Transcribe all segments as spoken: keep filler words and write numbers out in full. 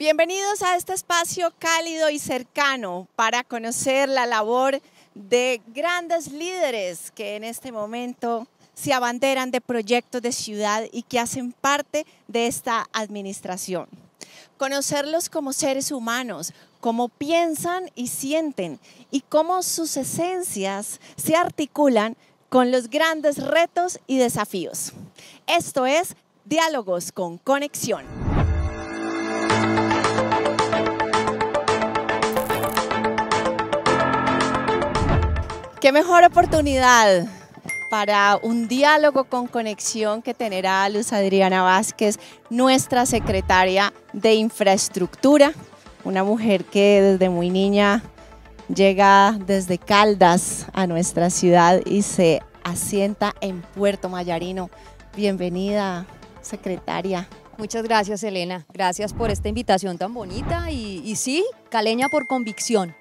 Bienvenidos a este espacio cálido y cercano para conocer la labor de grandes líderes que en este momento se abanderan de proyectos de ciudad y que hacen parte de esta administración. Conocerlos como seres humanos, cómo piensan y sienten y cómo sus esencias se articulan con los grandes retos y desafíos. Esto es Diálogos con Conexión. ¿Qué mejor oportunidad para un diálogo con conexión que tener a Luz Adriana Vázquez, nuestra secretaria de Infraestructura, una mujer que desde muy niña llega desde Caldas a nuestra ciudad y se asienta en Puerto Mayarino? Bienvenida, secretaria. Muchas gracias, Elena. Gracias por esta invitación tan bonita y, y sí, caleña por convicción.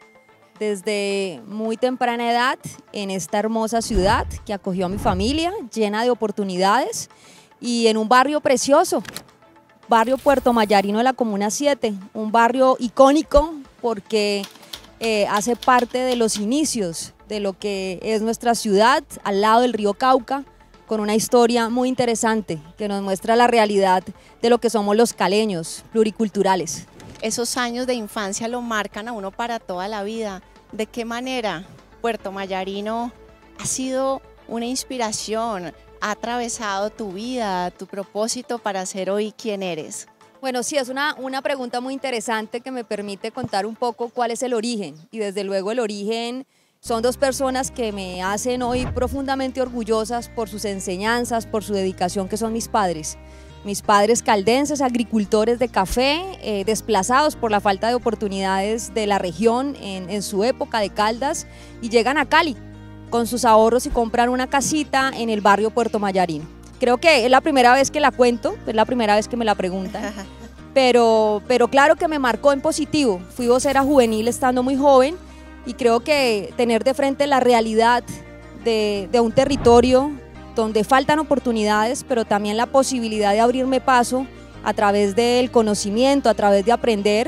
Desde muy temprana edad en esta hermosa ciudad que acogió a mi familia, llena de oportunidades y en un barrio precioso, barrio Puerto Mayarino de la Comuna siete, un barrio icónico porque eh, hace parte de los inicios de lo que es nuestra ciudad, al lado del río Cauca, con una historia muy interesante que nos muestra la realidad de lo que somos los caleños, pluriculturales. Esos años de infancia lo marcan a uno para toda la vida. ¿De qué manera Puerto Mayarino ha sido una inspiración, ha atravesado tu vida, tu propósito para ser hoy quien eres? Bueno, sí, es una, una pregunta muy interesante que me permite contar un poco cuál es el origen. Y desde luego el origen son dos personas que me hacen hoy profundamente orgullosas por sus enseñanzas, por su dedicación, que son mis padres. Mis padres caldenses, agricultores de café, eh, desplazados por la falta de oportunidades de la región en, en su época de Caldas, y llegan a Cali con sus ahorros y compran una casita en el barrio Puerto Mayarino. Creo que es la primera vez que la cuento, es la primera vez que me la preguntan, pero, pero claro que me marcó en positivo. Fui vocera juvenil estando muy joven y creo que tener de frente la realidad de, de un territorio donde faltan oportunidades, pero también la posibilidad de abrirme paso a través del conocimiento, a través de aprender,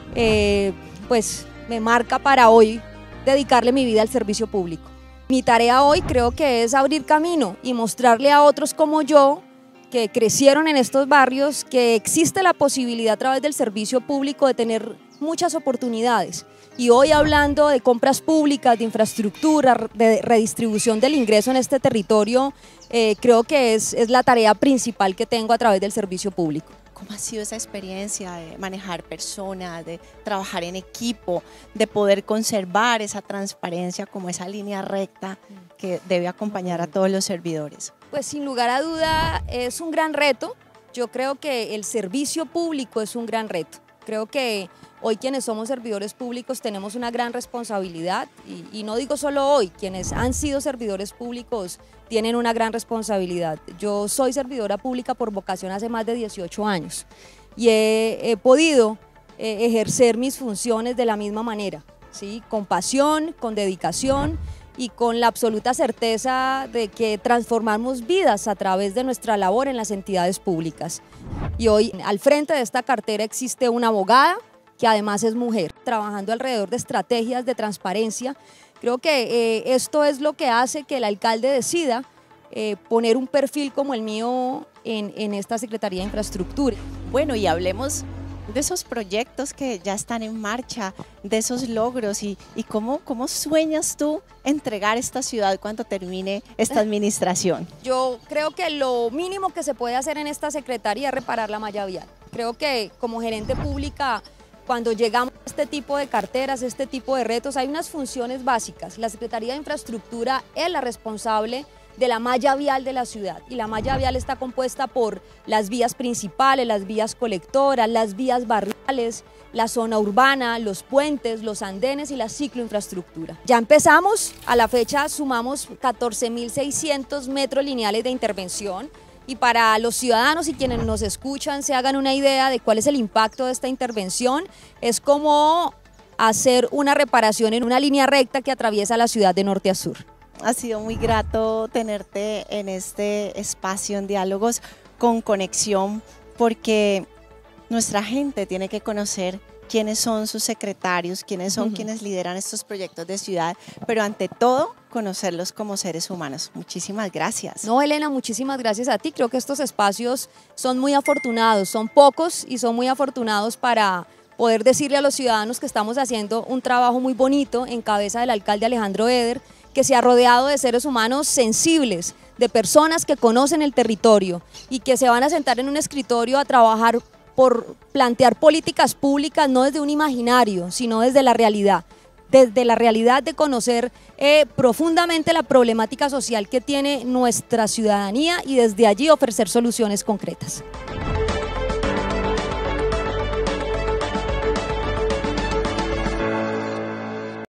eh, pues me marca para hoy dedicarle mi vida al servicio público. Mi tarea hoy creo que es abrir camino y mostrarle a otros como yo, que crecieron en estos barrios, que existe la posibilidad a través del servicio público de tener muchas oportunidades. Y hoy hablando de compras públicas, de infraestructura, de redistribución del ingreso en este territorio, eh, creo que es, es la tarea principal que tengo a través del servicio público. ¿Cómo ha sido esa experiencia de manejar personas, de trabajar en equipo, de poder conservar esa transparencia como esa línea recta que debe acompañar a todos los servidores? Pues sin lugar a duda es un gran reto. Yo creo que el servicio público es un gran reto. Creo que hoy quienes somos servidores públicos tenemos una gran responsabilidad y, y no digo solo hoy, quienes han sido servidores públicos tienen una gran responsabilidad. Yo soy servidora pública por vocación hace más de dieciocho años y he, he podido eh, ejercer mis funciones de la misma manera, ¿sí? Con pasión, con dedicación y con la absoluta certeza de que transformamos vidas a través de nuestra labor en las entidades públicas. Y hoy al frente de esta cartera existe una abogada que además es mujer, trabajando alrededor de estrategias de transparencia. Creo que eh, esto es lo que hace que el alcalde decida eh, poner un perfil como el mío en, en esta Secretaría de Infraestructura. Bueno, y hablemos de esos proyectos que ya están en marcha, de esos logros y, y cómo, cómo sueñas tú entregar esta ciudad cuando termine esta administración. Yo creo que lo mínimo que se puede hacer en esta secretaría es reparar la malla vial. Creo que como gerente pública, cuando llegamos a este tipo de carteras, este tipo de retos, hay unas funciones básicas. La Secretaría de Infraestructura es la responsable de la malla vial de la ciudad y la malla vial está compuesta por las vías principales, las vías colectoras, las vías barriales, la zona urbana, los puentes, los andenes y la cicloinfraestructura. Ya empezamos, a la fecha sumamos catorce mil seiscientos metros lineales de intervención y para los ciudadanos y quienes nos escuchan se hagan una idea de cuál es el impacto de esta intervención, es como hacer una reparación en una línea recta que atraviesa la ciudad de norte a sur. Ha sido muy grato tenerte en este espacio en Diálogos con Conexión porque nuestra gente tiene que conocer quiénes son sus secretarios, quiénes son Ujú. quienes lideran estos proyectos de ciudad, pero ante todo, conocerlos como seres humanos. Muchísimas gracias. No, Elena, muchísimas gracias a ti. Creo que estos espacios son muy afortunados, son pocos y son muy afortunados para poder decirle a los ciudadanos que estamos haciendo un trabajo muy bonito en cabeza del alcalde Alejandro Eder, que se ha rodeado de seres humanos sensibles, de personas que conocen el territorio y que se van a sentar en un escritorio a trabajar por plantear políticas públicas no desde un imaginario, sino desde la realidad, desde la realidad de conocer eh, profundamente la problemática social que tiene nuestra ciudadanía y desde allí ofrecer soluciones concretas.